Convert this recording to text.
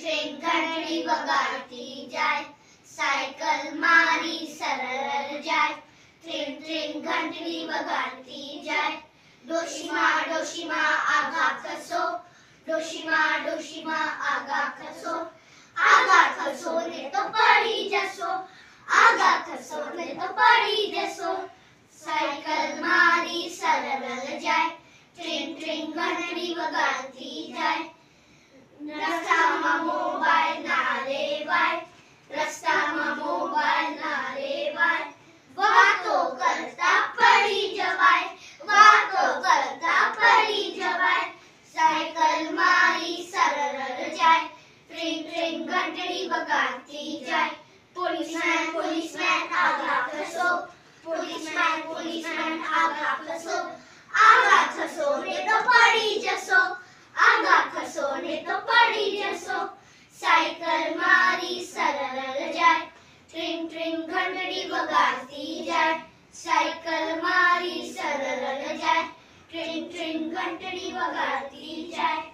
Train ઘંટડી વગાડતી જાય, સાયકલ મારી સરળ જાય. ટ્રેન ટ્રેન ઘંટડી વગાડતી જાય. ડોશીમાં ડોશીમાં આગા ખસો, ડોશીમાં ડોશીમાં આગા ખસો. આગા ખસો ને તો પડી જશો, આગા ખસો ને તો પડી જશો. સાયકલ મારી સરળ જાય, ટ્રેન ટ્રેન ઘંટડી વગાડતી જાય. રસ્તામાં મોબાઈલ ના લેવાય, રસ્તામાં મોબાઈલ ના લેવાય. વાતો કરતા પડી જવાય, વાતો કરતા પડી જવાય. સાયકલ મારી સરળ જાય, ટ્રેન ટ્રેન ઘંટડી વગાડતી જાય. પોલીસમેન પોલીસમેન આગા ખસો, પોલીસમેન પોલીસમેન આગા ખસો. આગા ખસો ને તો પડી જશો, આગા ખસો ને તો પડી જશો. સાયકલ મારી સરળ જાય, ટ્રેન ટ્રેન ઘંટડી વગાડતી જાય. સાયકલ મારી સરળ જાય, ટ્રેન ટ્રેન ઘંટડી વગાડતી જાય.